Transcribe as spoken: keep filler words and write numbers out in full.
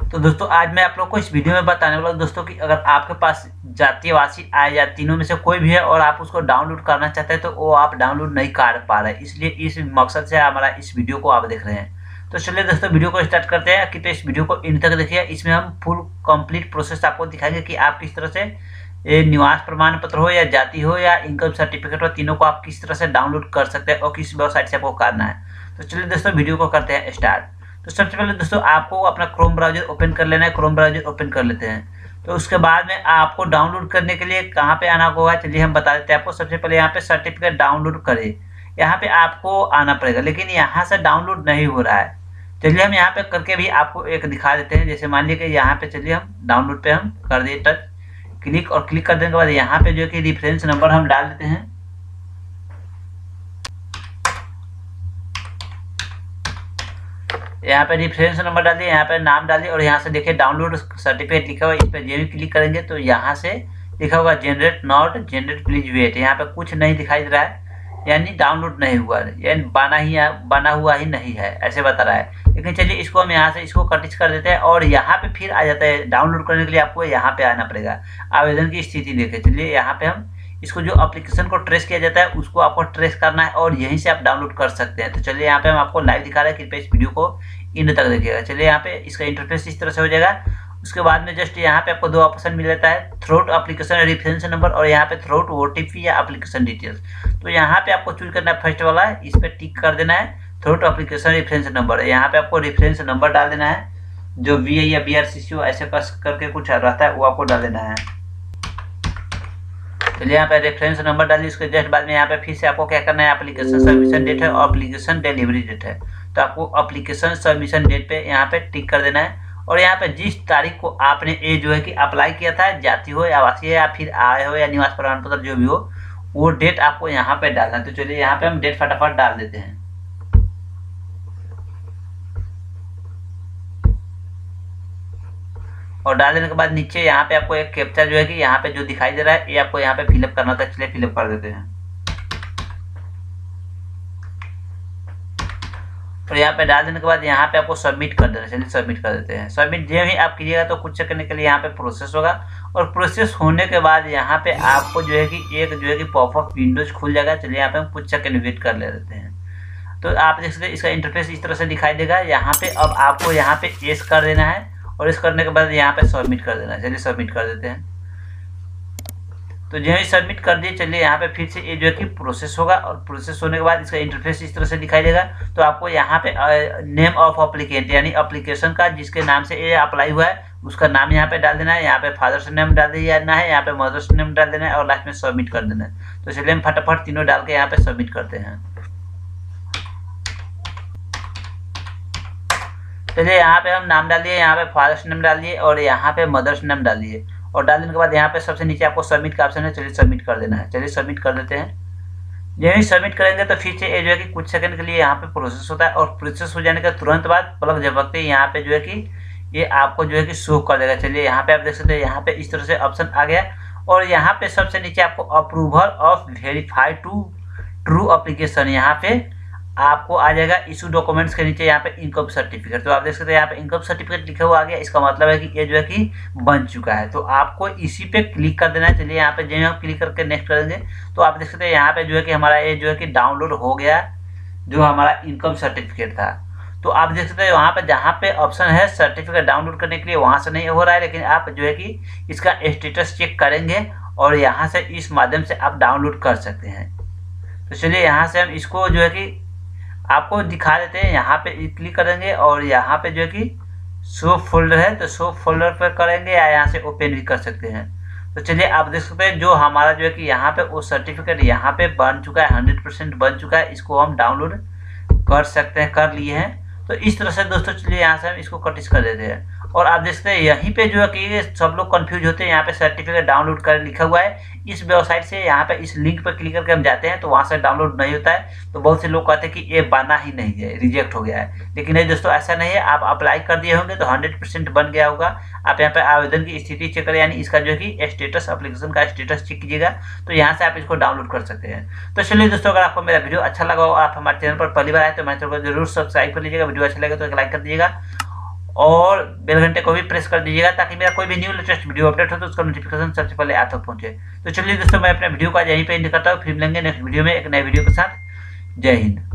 तो दोस्तों आज मैं आप लोग को इस वीडियो में बताने वाला हूँ दोस्तों कि अगर आपके पास जातीय आवासीय आय या तीनों में से कोई भी है और आप उसको डाउनलोड करना चाहते हैं तो वो आप डाउनलोड नहीं कर पा रहे हैं, इसलिए इस मकसद से हमारा इस वीडियो को आप देख रहे हैं। तो चलिए दोस्तों वीडियो को स्टार्ट करते हैं कि तो इस वीडियो को इन तक देखिए। इसमें हम फुल कंप्लीट प्रोसेस आपको दिखाएंगे कि आप किस तरह से ये निवास प्रमाण पत्र हो या जाति हो या इनकम सर्टिफिकेट हो, तीनों को आप किस तरह से डाउनलोड कर सकते हैं और किस वेबसाइट से आपको करना है। तो चलिए दोस्तों वीडियो को करते हैं स्टार्ट। तो सबसे पहले दोस्तों आपको अपना क्रोम ब्राउजर ओपन कर लेना है। क्रोम ब्राउजर ओपन कर लेते हैं। तो उसके बाद में आपको डाउनलोड करने के लिए कहाँ पे आना होगा, चलिए हम बता देते हैं आपको। सबसे पहले यहाँ पे सर्टिफिकेट डाउनलोड करें, यहाँ पे आपको आना पड़ेगा, लेकिन यहाँ से डाउनलोड नहीं हो रहा है। चलिए हम यहाँ पे करके भी आपको एक दिखा देते हैं। जैसे मान लीजिए कि यहाँ पे चलिए हम डाउनलोड पे हम कर दिए टच क्लिक, और क्लिक कर देने के बाद यहाँ पे जो है कि रेफरेंस नंबर हम डाल देते हैं। यहाँ पे रेफरेंस नंबर डालिए, यहाँ पे नाम डालिए और यहाँ से देखिए डाउनलोड सर्टिफिकेट लिखा हुआ है। इस पर जो भी क्लिक करेंगे तो यहाँ से लिखा होगा generate not generate please wait. यहाँ पे कुछ नहीं दिखाई दे रहा है, यानी डाउनलोड नहीं हुआ है, यानी बना ही बना हुआ ही नहीं है, ऐसे बता रहा है। लेकिन चलिए इसको हम यहाँ से इसको कटिच कर देते हैं और यहाँ पे फिर आ जाता है। डाउनलोड करने के लिए आपको यहाँ पे आना पड़ेगा, आवेदन की स्थिति देखे। चलिए यहाँ पे हम इसको जो एप्लीकेशन को ट्रेस किया जाता है उसको आपको ट्रेस करना है और यहीं से आप डाउनलोड कर सकते हैं। तो चलिए यहाँ पे हम आपको लाइव दिखा रहे हैं, कृपया इस वीडियो को इन तक देखिएगा। चलिए यहाँ पे इसका इंटरफेस इस तरह से हो जाएगा। उसके बाद में जस्ट यहाँ पे आपको दो ऑप्शन मिल जाता है, थ्रोट एप्लीकेशन रेफरेंस नंबर और यहाँ पे थ्रोट ओटीपी या एप्लीकेशन डिटेल्स। तो यहाँ पे आपको चूज करना है फर्स्ट वाला, इस पे टिक कर देना है थ्रोट एप्लीकेशन रेफरेंस नंबर। यहाँ पे आपको रेफरेंस नंबर डाल देना है, जो वी आई या बी आर सी सी ऐसे करके कुछ रहता है वो आपको डाल देना है। चलिए यहाँ पे रेफरेंस नंबर डालिए। उसके जस्ट बाद में यहाँ पे फिर से आपको क्या करना है, एप्लीकेशन सबमिशन डेट है और एप्लीकेशन डिलीवरी डेट है। तो आपको एप्लीकेशन सबमिशन डेट पे यहाँ पे टिक कर देना है और यहाँ पे जिस तारीख को आपने ये जो है कि अप्लाई किया था, जाति हो या आवासीय या फिर आय हो या निवास प्रमाण पत्र जो भी हो, वो डेट आपको यहाँ पे डालना है। तो चलिए यहाँ पे हम डेट फटाफट डाल देते हैं। और डाल देने के बाद नीचे यहाँ पे आपको एक कैप्चा जो है कि यहाँ पे जो दिखाई दे रहा है ये आपको यहाँ पे फिलअप करना था। चलिए फिलअप कर देते हैं और यहाँ पे डाल देने के बाद यहाँ पे आपको सबमिट कर देना। चलिए सबमिट कर देते हैं। सबमिट जो ही आप कीजिएगा तो कुछ सेकंड के लिए यहाँ पे प्रोसेस होगा और प्रोसेस होने के बाद यहाँ पे आपको जो है कि एक जो है कि पॉपअप विंडोज खुल जाएगा। चलिए यहाँ पे हम कुछ सेकंड वेट कर ले देते हैं। तो आप देख सकते हैं इसका इंटरफेस इस तरह से दिखाई देगा। यहाँ पे अब आपको यहाँ पे एस कर देना है और इस करने के बाद यहाँ पे सबमिट कर देना है। चलिए सबमिट कर देते हैं। तो जो ही सबमिट कर दिए, चलिए यहाँ पे फिर से ये जो है कि प्रोसेस होगा और प्रोसेस होने के बाद इसका इंटरफेस इस तरह से दिखाई देगा। तो आपको यहाँ पे नेम ऑफ एप्लीकेंट यानी एप्लीकेशन का जिसके नाम से ये अप्लाई हुआ है उसका नाम यहाँ पे डाल देना है। यहाँ पे फादर्स नेम डाल देना है, यहाँ पे मदर्स नेम डाल देना है और लास्ट में सबमिट कर देना है। तो चलिए हम फटाफट तीनों डाल के यहाँ पे सबमिट करते हैं। चलिए यहाँ पे हम नाम डाल दिए, यहाँ पे फादर्स नेम डाल दिए और यहाँ पे मदर्स नेम डाल दिए और डालने के बाद यहाँ पे सबसे नीचे आपको सबमिट का ऑप्शन है। चलिए सबमिट कर देना है। चलिए सबमिट कर देते हैं। जब ही सबमिट करेंगे तो फिर से ये जो है कि कुछ सेकंड के लिए यहाँ पे प्रोसेस होता है और प्रोसेस हो जाने के तुरंत बाद पलक झपकते ही यहाँ पे जो है कि ये आपको जो है कि शो कर देगा। चलिए यहाँ पे आप देख सकते हैं यहाँ पे इस तरह से ऑप्शन आ गया और यहाँ पे सबसे नीचे आपको approval of verify to true application यहाँ पे आपको आ जाएगा। इशू डॉक्यूमेंट्स के नीचे यहाँ पे इनकम सर्टिफिकेट। तो आप देख सकते हैं यहाँ पे इनकम सर्टिफिकेट लिखा हुआ आ गया। इसका मतलब है कि ये जो है कि बन चुका है। तो आपको इसी पे क्लिक कर देना है। चलिए यहाँ पे जब आप क्लिक करके नेक्स्ट करेंगे तो आप देख सकते हैं यहाँ पे जो है कि हमारा ये जो है कि डाउनलोड हो गया जो हमारा इनकम सर्टिफिकेट था। तो आप देख सकते हैं वहाँ पे जहाँ पे ऑप्शन है सर्टिफिकेट डाउनलोड करने के लिए वहाँ से नहीं हो रहा है, लेकिन आप जो है कि इसका स्टेटस चेक करेंगे और यहाँ से इस माध्यम से आप डाउनलोड कर सकते हैं। तो चलिए यहाँ से हम इसको जो है कि आपको दिखा देते हैं। यहाँ पे क्लिक करेंगे और यहाँ पे जो है कि शो फोल्डर है तो शो फोल्डर पर करेंगे या यहाँ से ओपन भी कर सकते हैं। तो चलिए आप देख सकते हैं जो हमारा जो है कि यहाँ पे वो सर्टिफिकेट यहाँ पे बन चुका है, हंड्रेड परसेंट बन चुका है। इसको हम डाउनलोड कर सकते हैं, कर लिए हैं। तो इस तरह से दोस्तों चलिए यहाँ से हम इसको कटिस कर देते हैं और आप देख सकते हैं यहीं पे जो है कि सब लोग कंफ्यूज होते हैं। यहाँ पे सर्टिफिकेट डाउनलोड कर लिखा हुआ है इस वेबसाइट से, यहाँ पे इस लिंक पर क्लिक करके हम जाते हैं तो वहाँ से डाउनलोड नहीं होता है। तो बहुत से लोग कहते हैं कि ये बना ही नहीं है, रिजेक्ट हो गया है। लेकिन नहीं दोस्तों, ऐसा नहीं है। आप अप्लाई कर दिए होंगे तो हंड्रेड परसेंट बन गया होगा। आप यहाँ पे आवेदन की स्थिति चेक करें, यानी इसका जो है कि स्टेटस एप्लीकेशन का स्टेटस चेक कीजिएगा तो यहाँ से आप इसको डाउनलोड कर सकते हैं। तो चलिए दोस्तों, अगर आपको मेरा वीडियो अच्छा लगा हो, आप हमारे चैनल पर पहली बार आए तो हमारे चैनल को जरूर सब्सक्राइब कर लीजिएगा। वीडियो अच्छा लगे तो एक लाइक कर दीजिएगा और बेल घंटे को भी प्रेस कर दीजिएगा ताकि मेरा कोई भी न्यू लेटेस्ट वीडियो अपडेट हो तो उसका नोटिफिकेशन सबसे पहले आप तक पहुंचे। तो चलिए दोस्तों, मैं अपने वीडियो को आज यहीं पे एंड करता हूँ, फिर मिलेंगे नेक्स्ट वीडियो में एक नए वीडियो के साथ। जय हिंद।